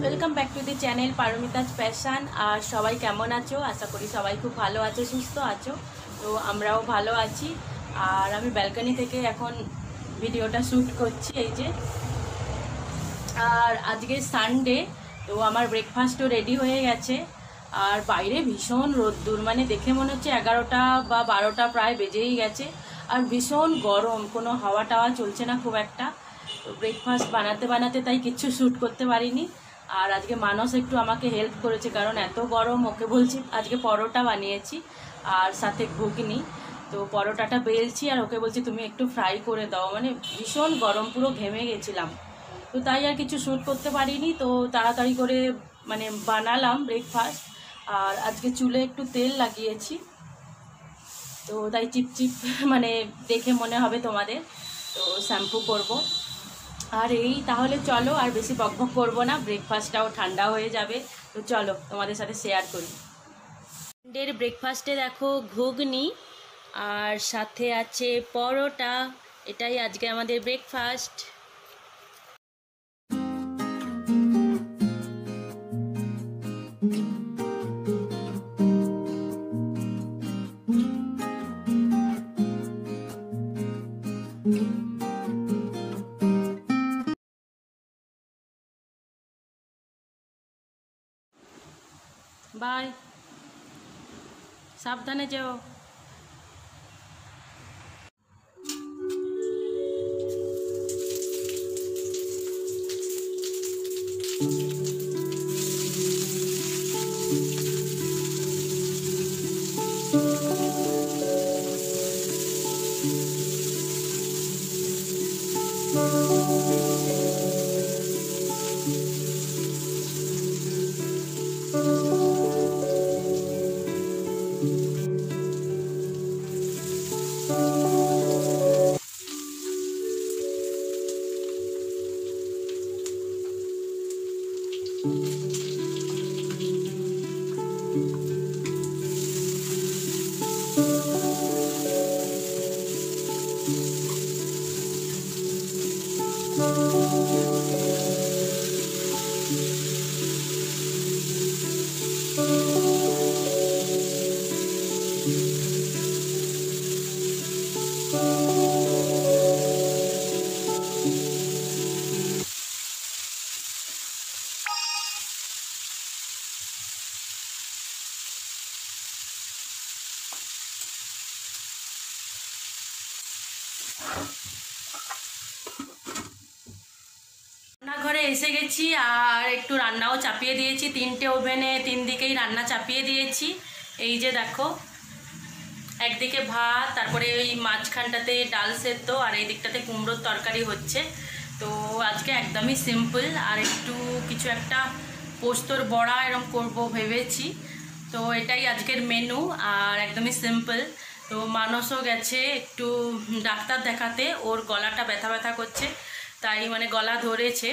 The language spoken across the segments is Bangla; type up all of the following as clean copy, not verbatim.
Welcome back to the channel Paromita's passion. আর সবাই কেমন আছো? আশা করি সবাই খুব ভালো আছো, সুস্থ আছো। তো আমরাও ভালো আছি। আর আমি ব্যালকনি থেকে এখন ভিডিওটা শ্যুট করছি, এই যে। আর আজকে সানডে, তো আমার ব্রেকফাস্টও রেডি হয়ে গেছে। আর বাইরে ভীষণ রোদ্দুর, মানে দেখে মনে হচ্ছে 11টা বা 12টা প্রায় বেজেই গেছে। আর ভীষণ গরম, কোনো হাওয়া টাওয়া চলছে না খুব একটা। তো ব্রেকফাস্ট বানাতে বানাতে তাই কিচ্ছু শ্যুট করতে পারিনি। আর আজকে মানস একটু আমাকে হেল্প করেছে, কারণ এত গরম। ওকে বলছি, আজকে পরোটা বানিয়েছি আর সাথে ঘুগনি। তো পরোটাটা বেলছি আর ওকে বলছি তুমি একটু ফ্রাই করে দাও, মানে ভীষণ গরম, পুরো ঘেমে গেছিলাম। তো তাই আর কিছু শ্যুট করতে পারিনি। তো তাড়াতাড়ি করে মানে বানালাম ব্রেকফাস্ট। আর আজকে চুলে একটু তেল লাগিয়েছি, তো তাই চিপচিপ মানে দেখে মনে হবে তোমাদের। তো শ্যাম্পু করব। আর এই তাহলে চলো, আর বেশি বকবক করবো না, ব্রেকফাস্টটাও ঠান্ডা হয়ে যাবে। তো চলো তোমাদের সাথে শেয়ার করি। সন্ডের ব্রেকফাস্টে দেখো ঘুগনি আর সাথে আছে পরোটা। এটাই আজকে আমাদের ব্রেকফাস্ট। বাই, সাবধানে যেও। রান্নাঘরে এসে গেছি আর একটু রান্নাও চাপিয়ে দিয়েছি। 3টে ওভেনে 3 দিকেই রান্না চাপিয়ে দিয়েছি। এই যে দেখো, একদিকে ভাত, তারপরে ওই মাঝখানটাতে ডাল সেদ্ধ, আর এই দিকটাতে কুমড়োর তরকারি হচ্ছে। তো আজকে একদমই সিম্পল, আর একটু কিছু একটা পোস্তর বড়া এরকম করব ভেবেছি। তো এটাই আজকের মেনু, আর একদমই সিম্পল। তো মানসও গেছে একটু ডাক্তার দেখাতে, ওর গলাটা ব্যথা ব্যথা করছে, তাই মানে গলা ধরেছে।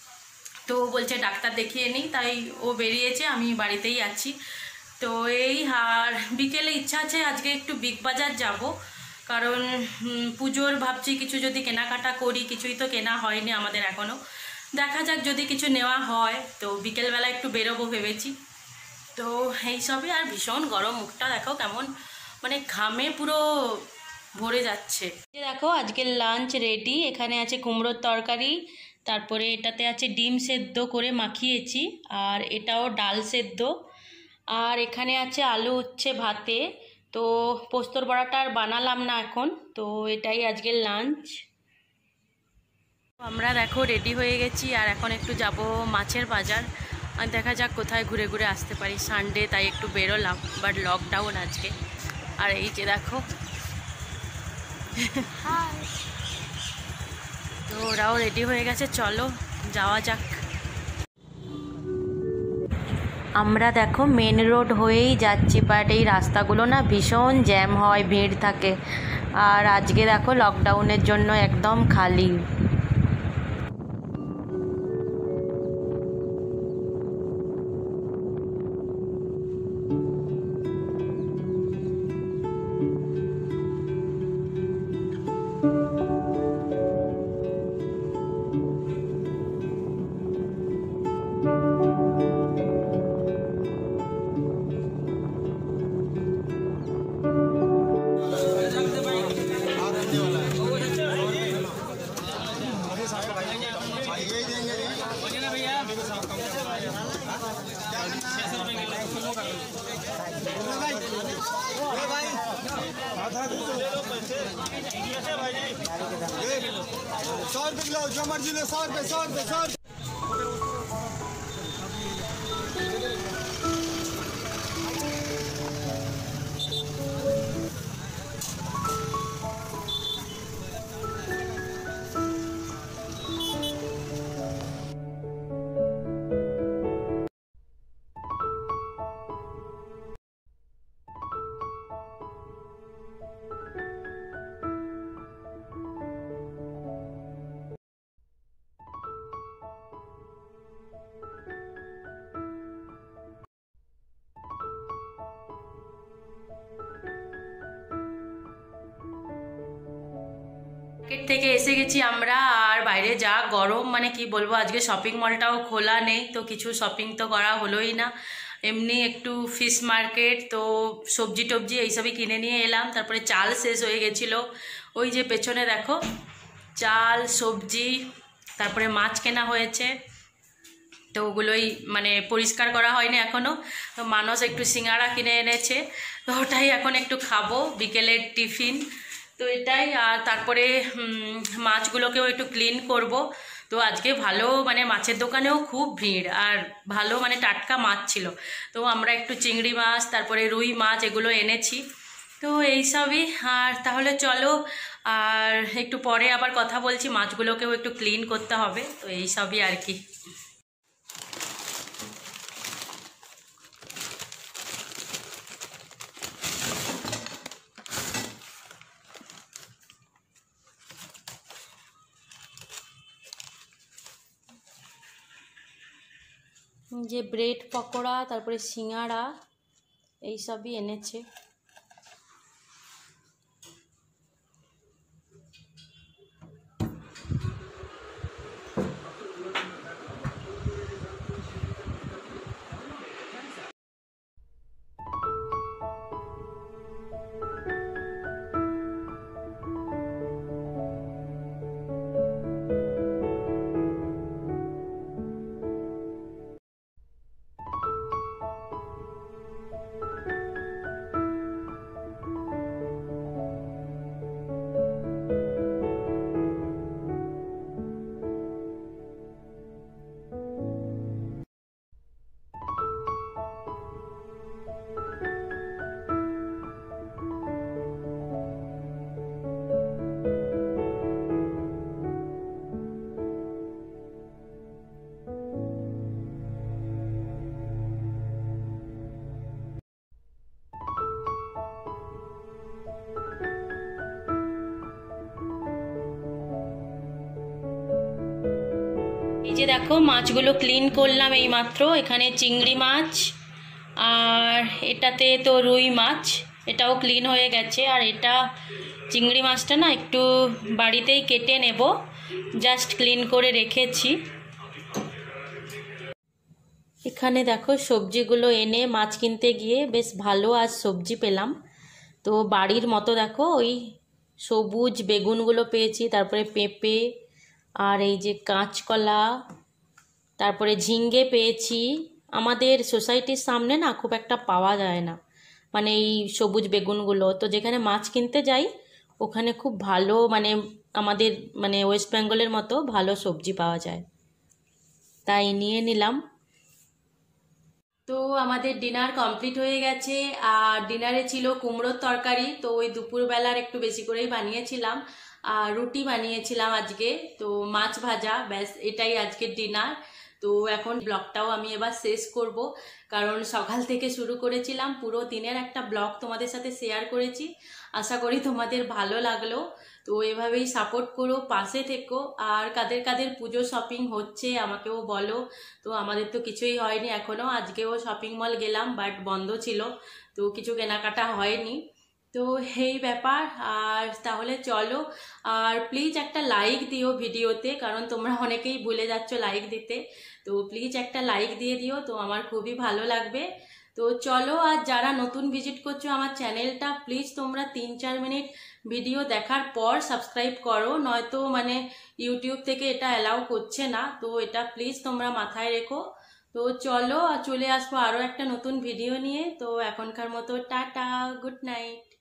তো বলছে ডাক্তার দেখিয়ে নিই, তাই ও বেরিয়েছে, আমি বাড়িতেই আছি। তো এই, আর বিকেলে ইচ্ছা আছে আজকে একটু বিগ বাজার যাব, কারণ পুজোর ভাবছি কিছু যদি কেনাকাটা করি। কিছুই তো কেনা হয়নি আমাদের এখনও, দেখা যাক যদি কিছু নেওয়া হয়। তো বিকেলবেলা একটু বেরোবো ভেবেছি। তো এই সবই। আর ভীষণ গরম, মুখটা দেখো কেমন মানে ঘামে পুরো ভরে যাচ্ছে। দেখো আজকের লাঞ্চ রেডি। এখানে আছে কুমড়োর তরকারি, তারপরে এটাতে আছে ডিম সেদ্ধ করে মাখিয়েছি, আর এটাও ডাল সেদ্ধ, আর এখানে আছে আলু উচ্ছে ভাতে। তো পোস্তর বড়াটা আর বানালাম না এখন। তো এটাই আজকের লাঞ্চ। আমরা দেখো রেডি হয়ে গেছি, আর এখন একটু যাব মাছের বাজার। আর দেখা যাক কোথায় ঘুরে ঘুরে আসতে পারি। সানডে তাই একটু বেরোলাম, বাট লকডাউন আজকে। আর এই যে দেখো, তো ওরাও রেডি হয়ে গেছে, চলো যাওয়া যাক। আমরা দেখো মেন রোড হয়েই যাচ্ছি, বাট এই রাস্তাগুলো না ভীষণ জ্যাম হয়, ভিড় থাকে। আর আজকে দেখো লকডাউনের জন্য একদম খালি। 100 रुपए किलो जो मर्जी लो 100 रुपए 100 रुपए 100 रुपए। মার্কেট থেকে এসে গেছি আমরা, আর বাইরে যা গরম মানে কি বলবো, আজকে শপিং মলটাও খোলা নেই, তো কিছু শপিং তো করা হলোই না। এমনি একটু ফিশ মার্কেট, তো সবজি টবজি এইসবই কিনে নিয়ে এলাম। তারপরে চাল শেষ হয়ে গেছিলো, ওই যে পেছনে দেখো চাল সবজি, তারপরে মাছ কেনা হয়েছে, তো ওগুলোই মানে পরিষ্কার করা হয়নি এখনও। তো মানুষ একটু সিঙ্গাড়া কিনে এনেছে, তো ওটাই এখন একটু খাবো বিকেলের টিফিন, তো এটাই। আর তারপরে মাছগুলোকেও একটু ক্লিন করব। তো আজকে ভালো মানে মাছের দোকানেও খুব ভিড়, আর ভালো মানে টাটকা মাছ ছিল। তো আমরা একটু চিংড়ি মাছ তারপরে রুই মাছ এগুলো এনেছি, তো এইসবই। আর তাহলে চলো, আর একটু পরে আবার কথা বলছি, মাছগুলোকেও একটু ক্লিন করতে হবে, তো এইসবই আর কি। যে ব্রেড পকোড়া তারপরে সিঙ্গাড়া এইসবই এনেছে। এই যে দেখো মাছগুলো ক্লিন করলাম এইমাত্র। এখানে চিংড়ি মাছ, আর এটাতে তো রুই মাছ, এটাও ক্লিন হয়ে গেছে। আর এটা চিংড়ি মাছটা না একটু বাড়িতেই কেটে নেব, জাস্ট ক্লিন করে রেখেছি। এখানে দেখো সবজিগুলো এনে মাছ কিনতে গিয়ে বেশ ভালো আজ সবজি পেলাম। তো বাড়ির মতো দেখো ওই সবুজ বেগুনগুলো পেয়েছি, তারপরে পেঁপে, আর এই যে কাঁচকলা, তারপরে ঝিঙ্গে পেয়েছি। আমাদের সোসাইটির সামনে না খুব একটা পাওয়া যায় না মানে এই সবুজ বেগুনগুলো, তো যেখানে মাছ কিনতে যাই ওখানে খুব ভালো মানে আমাদের মানে ওয়েস্ট বেঙ্গলের মতো ভালো সবজি পাওয়া যায়, তাই নিয়ে নিলাম। তো আমাদের ডিনার কমপ্লিট হয়ে গেছে, আর ডিনারে ছিল কুমড়োর তরকারি, তো ওই দুপুরবেলার একটু বেশি করেই বানিয়েছিলাম, আর রুটি বানিয়েছিলাম আজকে, তো মাছ ভাজা, ব্যাস এটাই আজকের ডিনার। তো এখন ব্লগটাও আমি এবার শেষ করব, কারণ সকাল থেকে শুরু করেছিলাম, পুরো দিনের একটা ব্লগ তোমাদের সাথে শেয়ার করেছি। আশা করি তোমাদের ভালো লাগলো। তো এভাবেই সাপোর্ট করো, পাশে থেকো। আর কাদের কাদের পুজো শপিং হচ্ছে আমাকেও বলো। তো আমাদের তো কিছুই হয়নি এখনও, আজকেও শপিং মল গেলাম বাট বন্ধ ছিল, তো কিছু কেনাকাটা হয়নি। তো এই ব্যাপার। আর তাহলে চলো, আর প্লিজ একটা লাইক দিও ভিডিওতে, কারণ তোমরা অনেকেই ভুলে যাচ্ছ লাইক দিতে, তো প্লিজ একটা লাইক দিয়ে দিও, তো আমার খুবই ভালো লাগবে। তো চলো, আর যারা নতুন ভিজিট করছো আমার চ্যানেলটা, প্লিজ তোমরা 3-4 মিনিট ভিডিও দেখার পর সাবস্ক্রাইব করো, নয়তো মানে ইউটিউব থেকে এটা অ্যালাউ করছে না, তো এটা প্লিজ তোমরা মাথায় রেখো। তো চলো, আর চলে আসবো আরও একটা নতুন ভিডিও নিয়ে। তো এখনকার মতো টাটা, গুড নাইট।